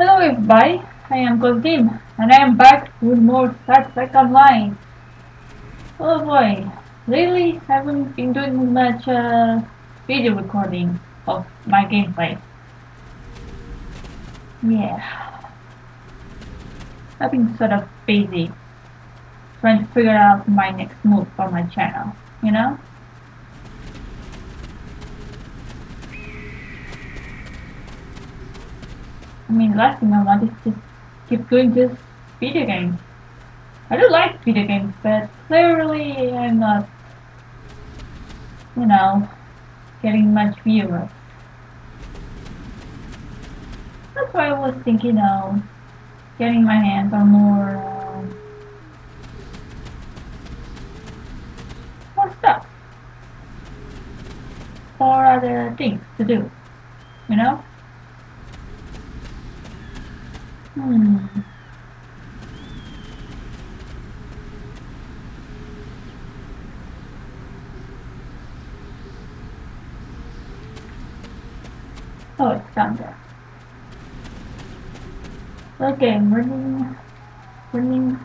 Hello everybody, I am Tim, and I am back with more Star Trek Online. Oh boy, lately I haven't been doing much video recording of my gameplay. Yeah, I've been sort of busy trying to figure out my next move for my channel, you know? I mean, last thing I want is just keep doing just video games. I do like video games, but clearly I'm not, getting much viewers. That's why I was thinking of getting my hands on more stuff or other things to do, you know? Oh, it's down there. Okay, I'm running.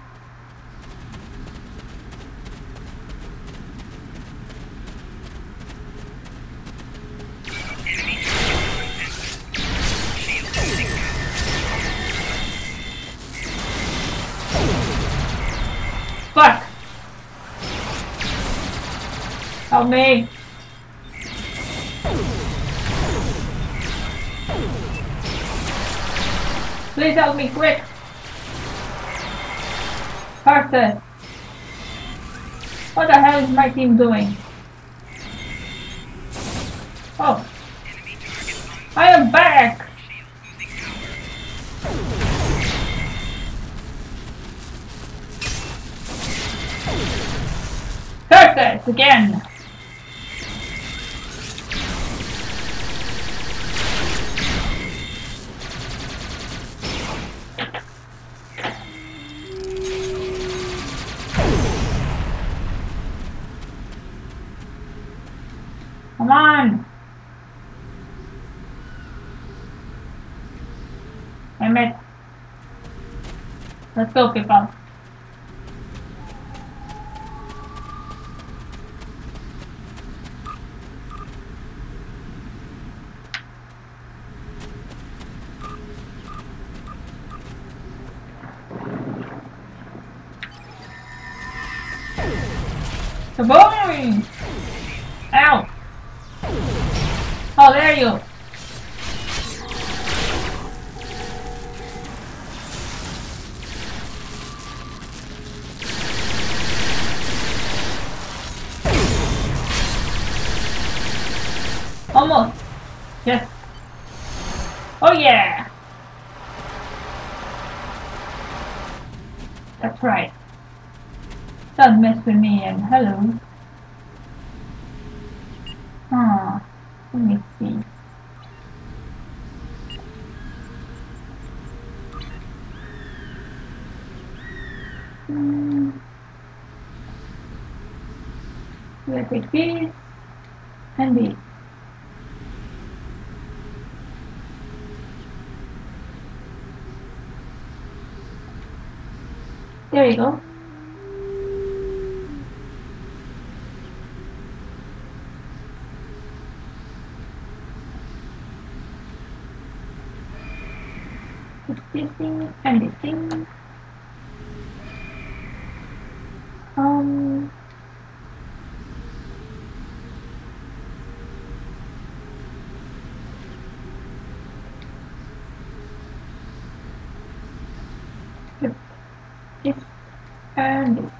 Fuck! Help me! Please help me quick! Arthur! What the hell is my team doing? Oh! I am back! Curses again! Come on! Damn it. Let's go, people. Kaboom! Ow! Oh, there you go. Almost. Yes. Oh yeah! That's right. Don't mess with me and hello. Let me see. We'll take this and this. There you go. This thing and this thing. This and this.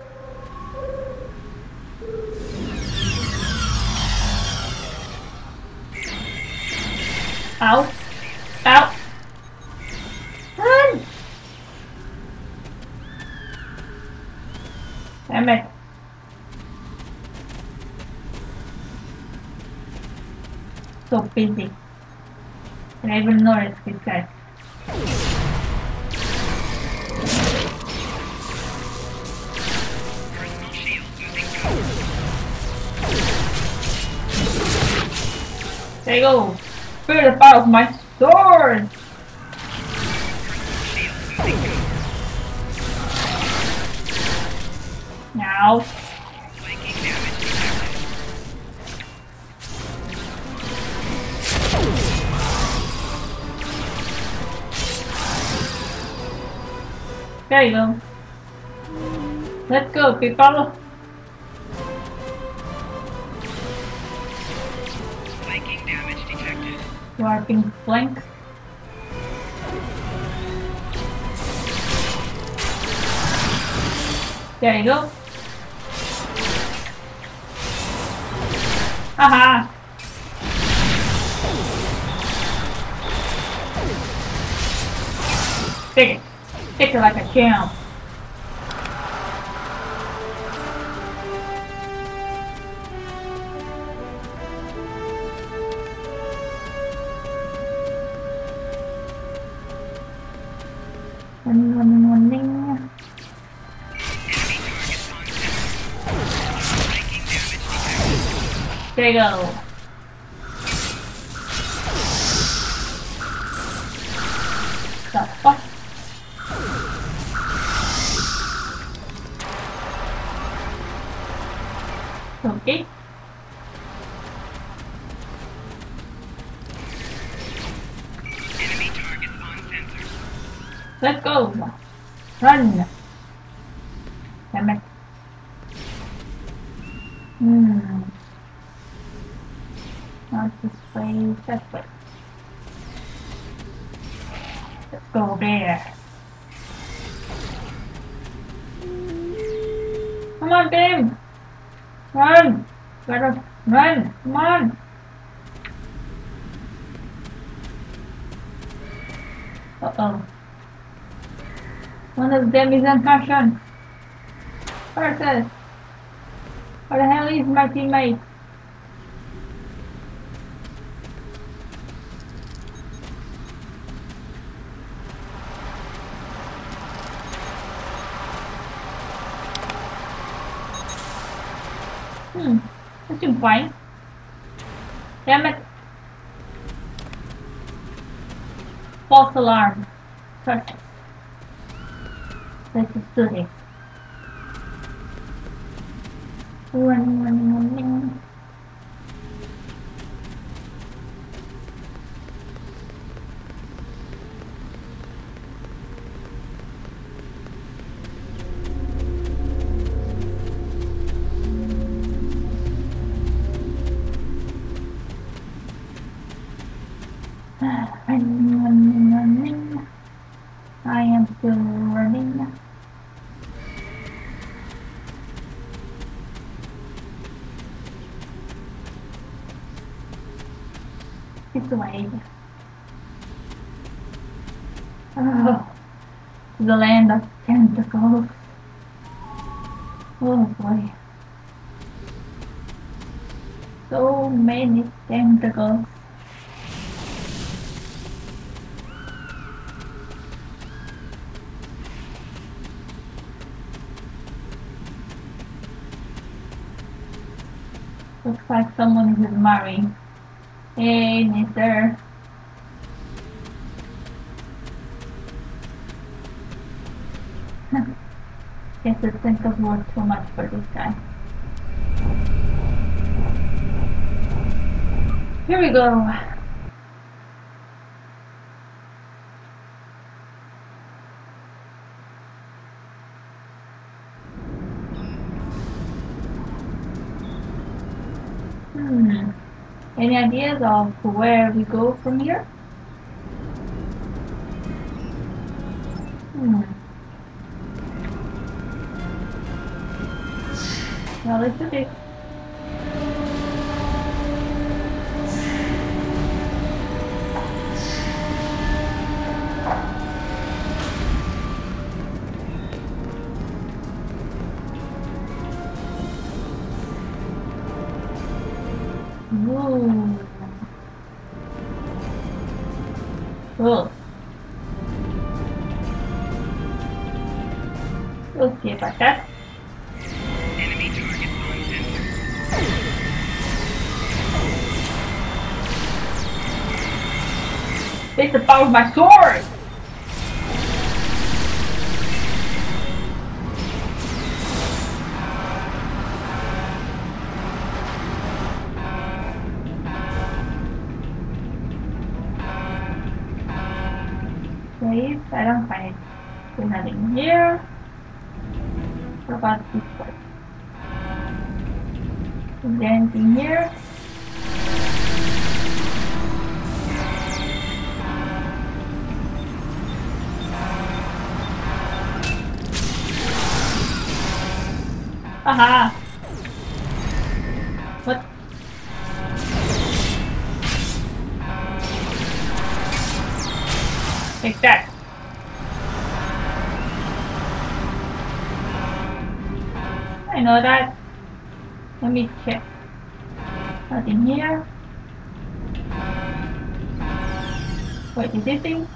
Ow! Ow! Run! Damn it! So busy. And I even noticed this guy. There you go! Feel the power of my sword! Now. There you go. Let's go, people. Flanking damage detected. Warping flank. There you go. Haha. Take it. Take it like a champ. Running. There you go. The fuck? Okay. Enemy target on sensor. Let's go. Run. Damn it. Not this way, that way. Let's go there. Come on, Tim. Run. Gotta run. Come on. Uh-oh. One of them is unconscious. Versus. Where the hell is my teammate? That seems fine. Damn it. False alarm. Perfect. Let's just do it. Running. Running. I am still running. It's away. Oh, the land of tentacles. Oh boy. So many tentacles. Looks like someone is admiring. Hey, mister. Guess the tentacles were too much for this guy. Here we go. Any ideas of where we go from here? Well, it's a bit. Whoa. Cool. We'll see about that. Enemy target on sensor. Take the power of my sword! I don't find it. There's nothing here. What about this part? Is there anything here? Aha! What? Take that. I know that. Let me check. Nothing here. Wait, is this thing?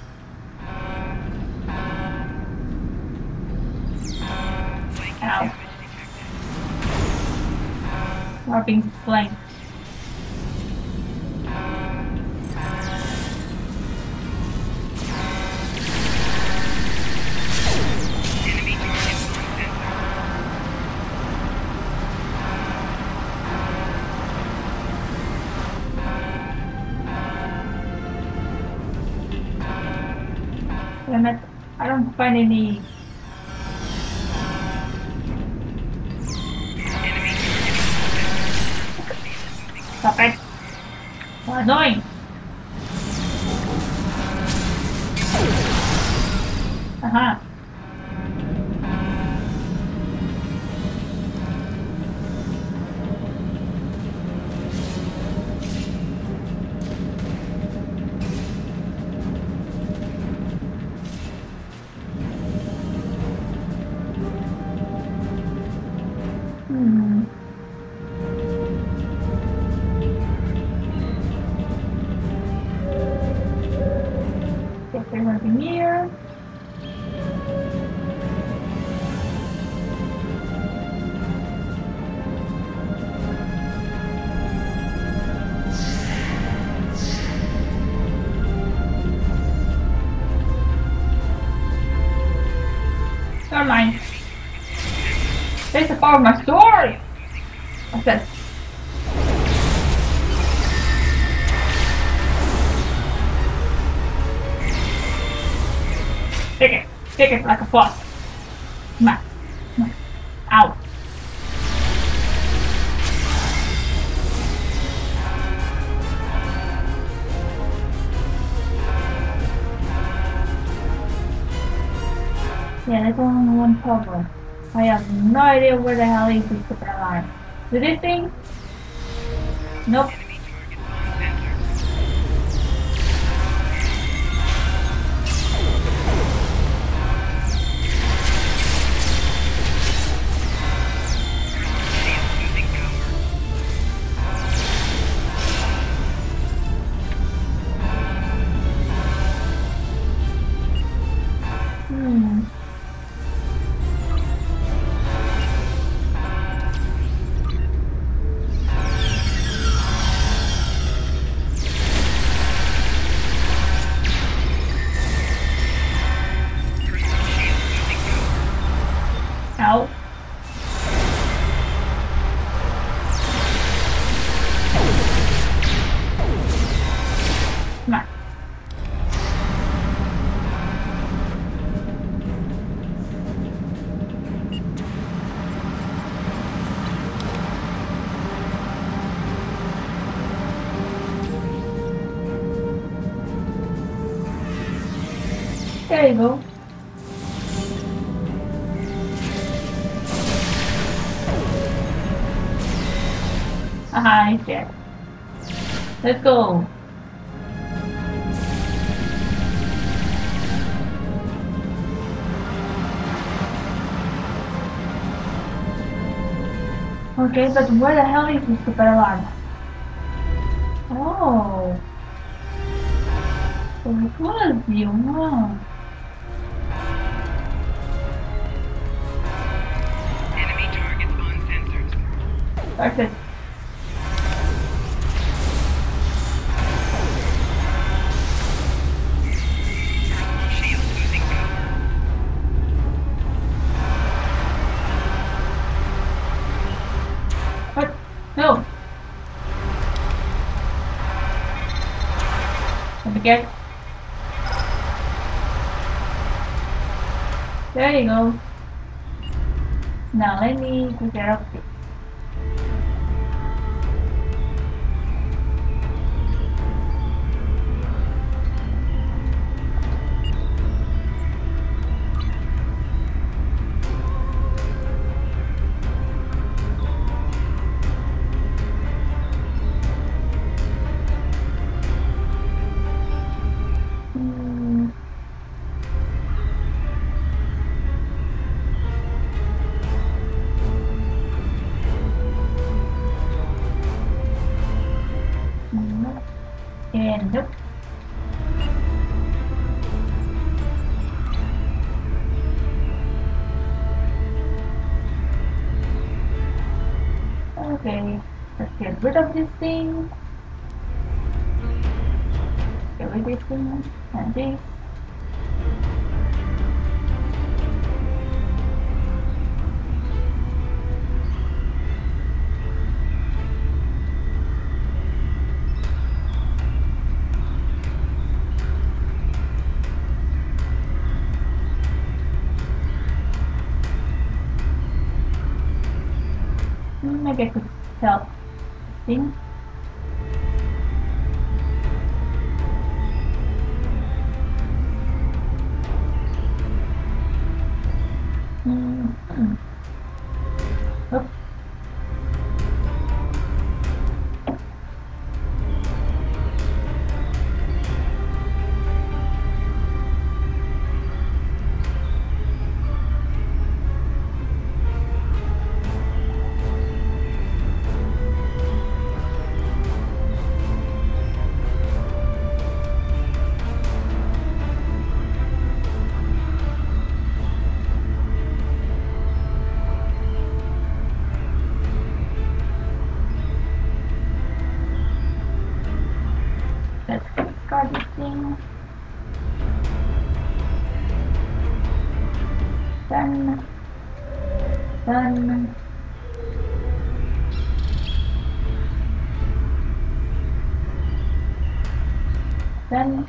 Ow. Warping blank. Enemy target on sensor. Damn it. I don't find any. Stop it. So annoying. Uh-huh. Hmm. Guess there's nothing here. Never mind. There's the power of my sword! What's this? Take it like a boss. Come on. Come on. Ow. Yeah, there's only one problem. I have no idea where the hell is this super alarm. Do this thing? Nope. Enemy target on sensor. Shield losing power. Hmm. Ow. Come on. There you go. Aha, he's dead. Let's go. Okay, but where the hell is this super alarm? Oh. So it was you, huh? Enemy targets on sensors. Perfect. Shield losing power. What? No. Let me get. There you go. Now let me take care of this. Hmm. Nope. And nope. Okay, let's get rid of this thing. Get rid of this thing and this. Maybe I could help this thing. Hmm. Oops. Let's discard this thing. Done. Done. Done.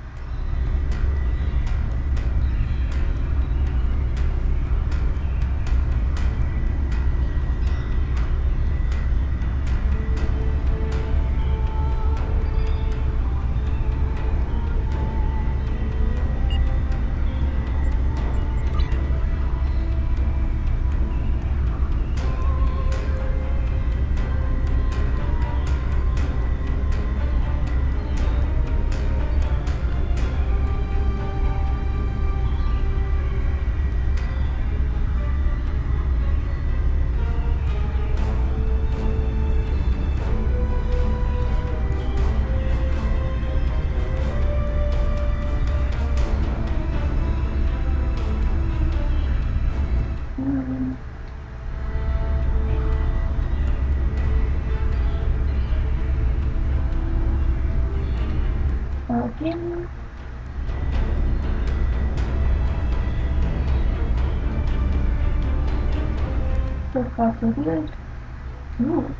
Hmm. Okay. So far so good. Ooh.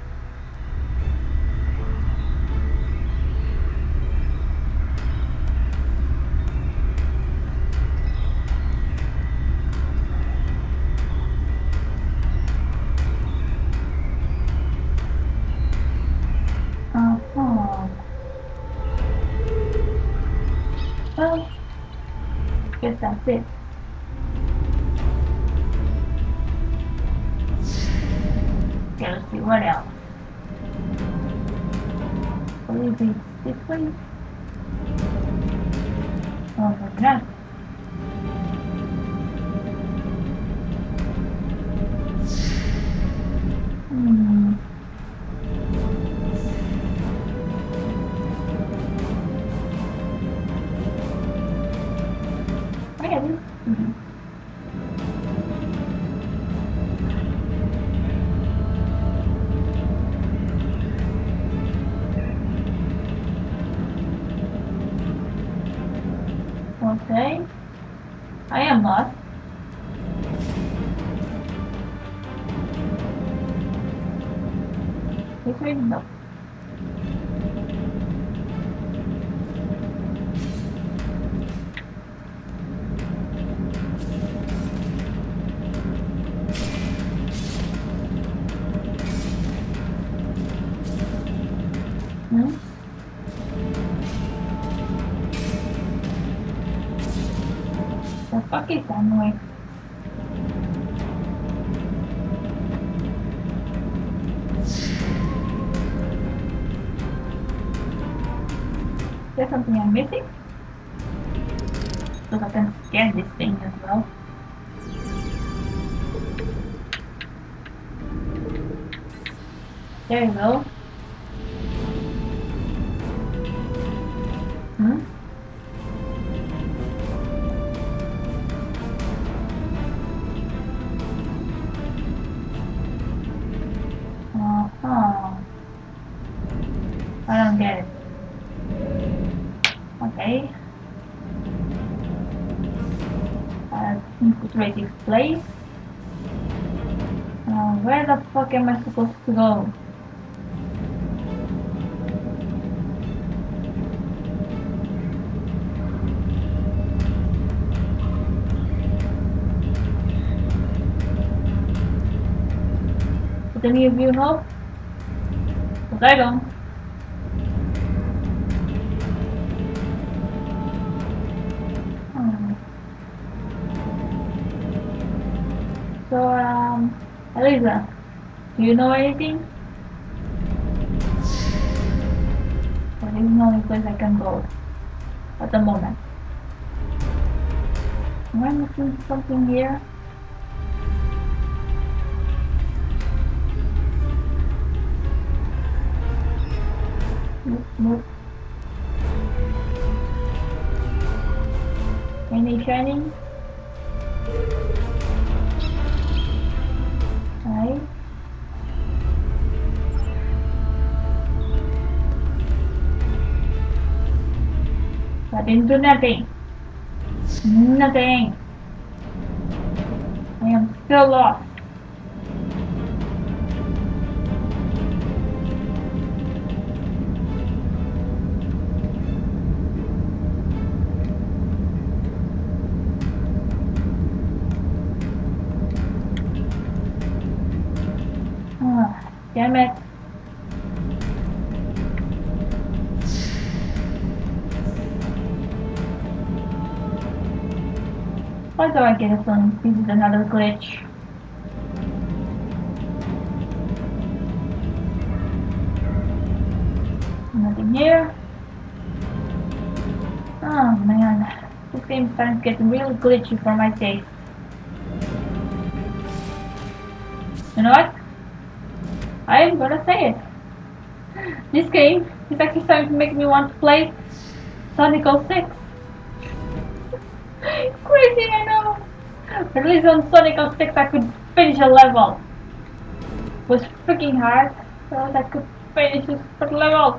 Uh-huh. Well, guess that's it. Okay, let's see what else. Maybe this way. Oh my god. Hmm. Really? Mhm. Okay. I am lost. This way? No. Hmm? The fuck is that noise? Is there something I'm missing? Because I can scan this thing as well. There you go. Hmm? Uh-huh. I don't get it. Okay. Infiltrate this place. Where the fuck am I supposed to go? Does any of you know? Because I don't. Hmm. So, Eliza, do you know anything? Well, this is the only place I can go at the moment. Am I missing something here? Nope, nope. Any shining? Right. I didn't do nothing. Nothing. I am still lost. Damn it. Why do I get a feeling this is another glitch? Nothing here. Oh man, this game starts getting really glitchy for my taste. You know what? I am gonna say it. This game is actually starting to make me want to play Sonic 06. Crazy, I know. At least on Sonic 06 I could finish a level. It was freaking hard, so I could finish this level.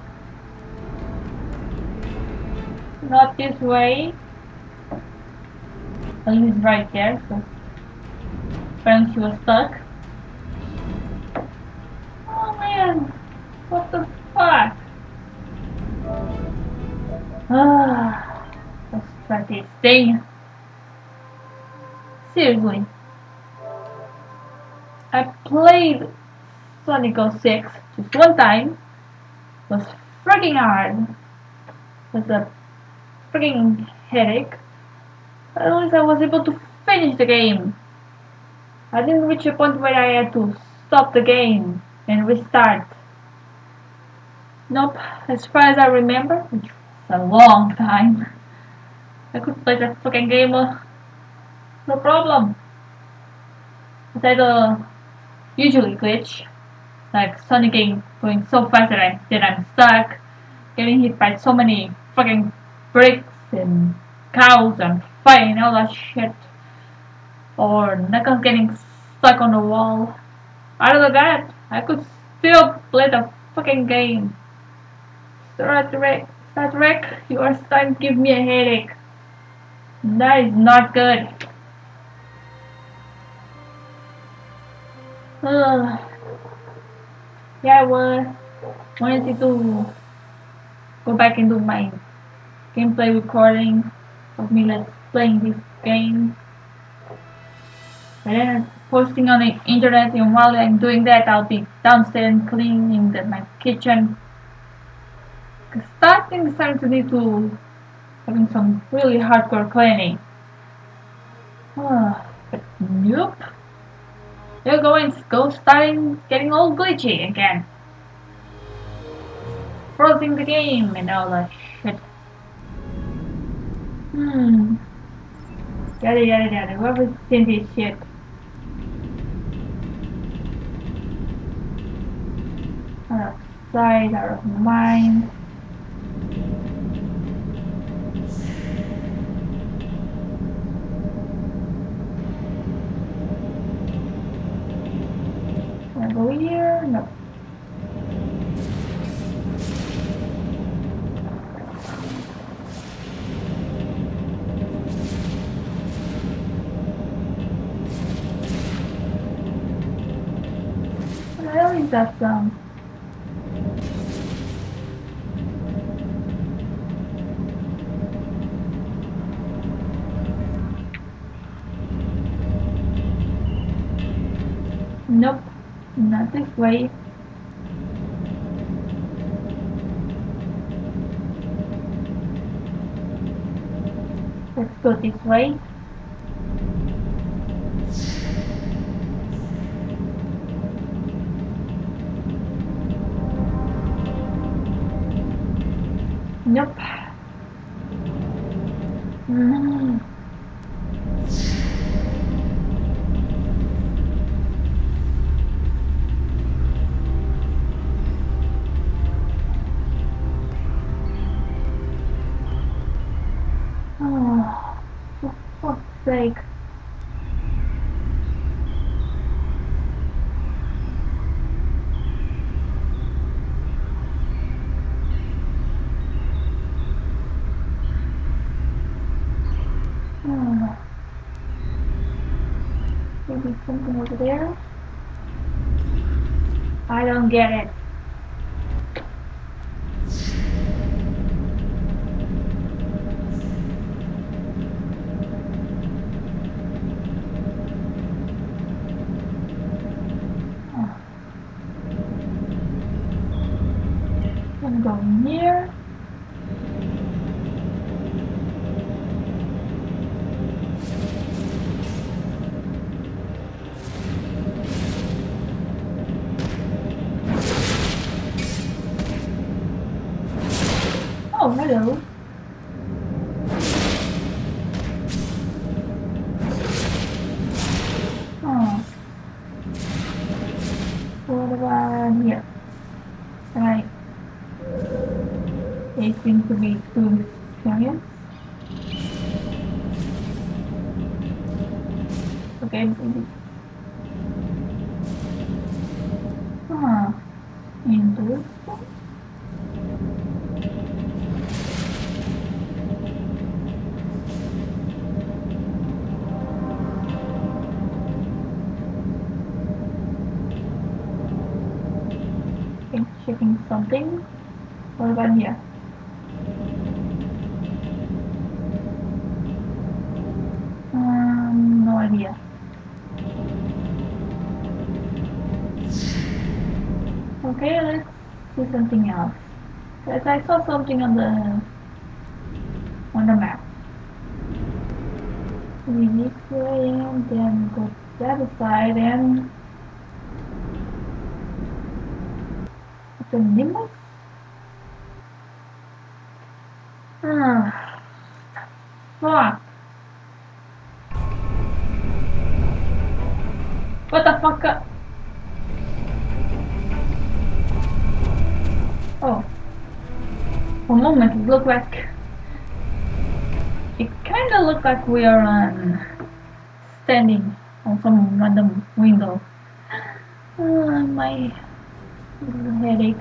Not this way. At least right there, so apparently she was stuck. Oh man, what the fuck? Let's try this thing. Seriously. I played Sonic 06 just one time. It was freaking hard. It was a freaking headache. But at least I was able to finish the game. I didn't reach a point where I had to stop the game and restart. Nope, as far as I remember, which was a long time, I could play that fucking game no problem. Besides usually glitch, like Sonic game going so fast that I'm stuck, getting hit by so many fucking bricks and cows and fire and all that shit, or Knuckles getting stuck on the wall. Other than that, I could still play the fucking game. Star Trek, you are starting to give me a headache. That is not good. Yeah, I wanted to go back and do my gameplay recording of me playing this game. And then posting on the internet, and while I'm doing that, I'll be downstairs cleaning my kitchen. Starting to need to having some really hardcore cleaning. But nope. You're going to go starting getting all glitchy again. Frozen the game and all that shit. Yada. Whoever's in this shit. Out of sight, out of mind. Can I go here? No. What the hell is that sound? Nope, not this way. Let's go this way. Nope. Oh, for fuck's sake. Maybe something over there? I don't get it. Can go in here. Oh, hello. Oh. What about here? Right. They seem to be two giants. Okay, maybe. Interesting. think checking something. What about here? No idea. Okay, let's do something else. Because I saw something on the map. We need to and then go to the other side and the Nimbus? Fuck. What the fuck? Oh. For a moment it looked like... It kinda looked like we are standing on some random window. My headache.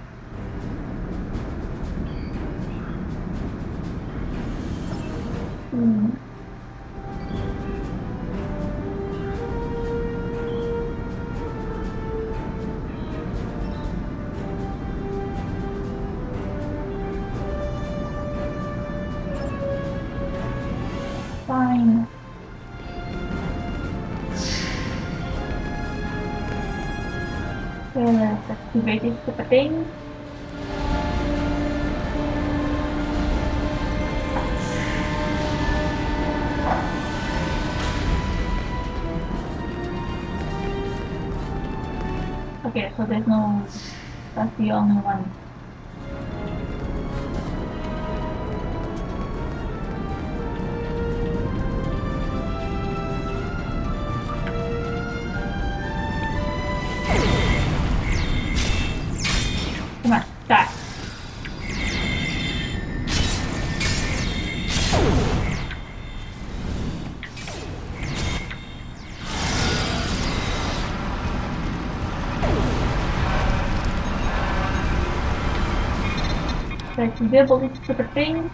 Fine. Okay, let's activate this stupid thing. Okay, so there's no... That's the only one. Come on, die. Let's disable this stupid thing.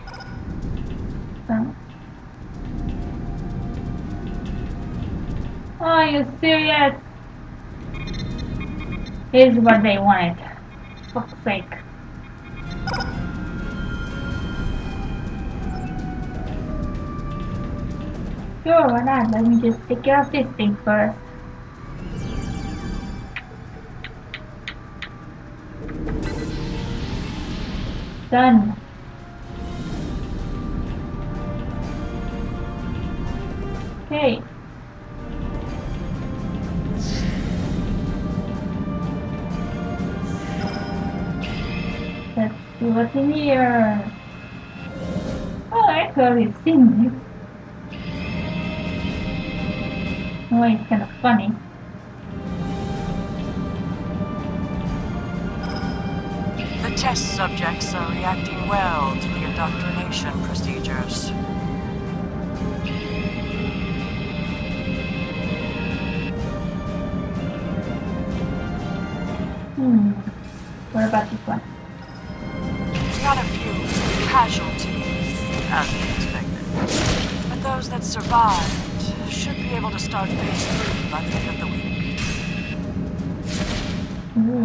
Are you serious? Here's what they wanted. For fuck's sake. Sure, why not? Let me just take care of this thing first. Done. Okay. Let's see what's in here. Oh, actually, it's seen it. Oh, it's kind of funny. The test subjects are reacting well to the indoctrination procedures. What about this one? Not a few casualties, as expected. But those that survived should be able to start phase 3 by the end of the week. Ooh.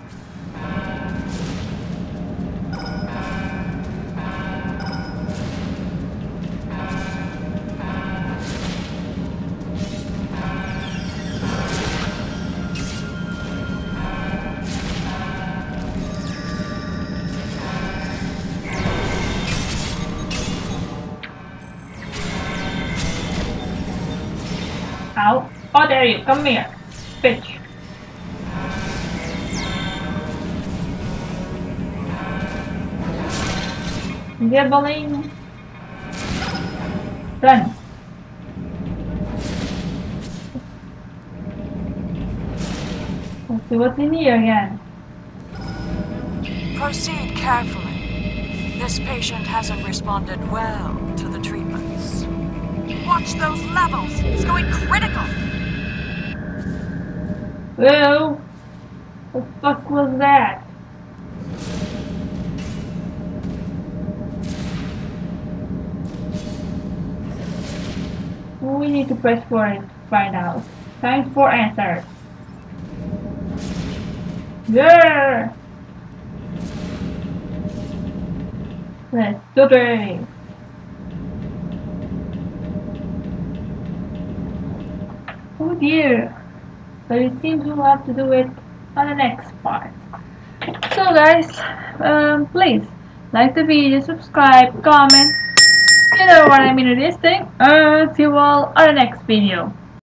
Ow. Oh, there you come here, bitch. Disabling. Done. Let's see what's in here again. Proceed carefully. This patient hasn't responded well to the treatments. Watch those levels! It's going critical! Whoa! The fuck was that? We need to press for it to find out. Time for answers. Yeah! Let's do it! Oh dear! But it seems we'll have to do it on the next part. So guys, please like the video, subscribe, comment. You know what I mean to this thing. See you all on the next video.